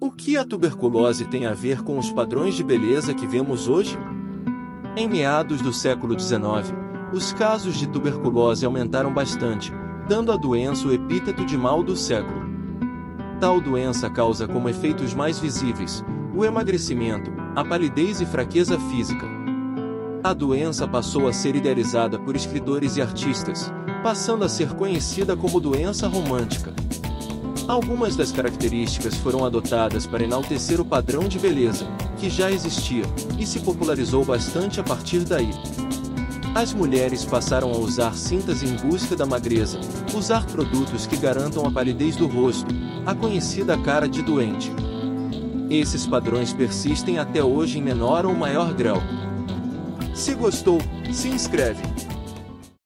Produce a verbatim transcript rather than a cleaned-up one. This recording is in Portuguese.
O que a tuberculose tem a ver com os padrões de beleza que vemos hoje? Em meados do século dezenove, os casos de tuberculose aumentaram bastante, dando à doença o epíteto de mal do século. Tal doença causa como efeitos mais visíveis o emagrecimento, a palidez e fraqueza física. A doença passou a ser idealizada por escritores e artistas, passando a ser conhecida como doença romântica. Algumas das características foram adotadas para enaltecer o padrão de beleza, que já existia, e se popularizou bastante a partir daí. As mulheres passaram a usar cintas em busca da magreza, usar produtos que garantam a palidez do rosto, a conhecida cara de doente. Esses padrões persistem até hoje em menor ou maior grau. Se gostou, se inscreve.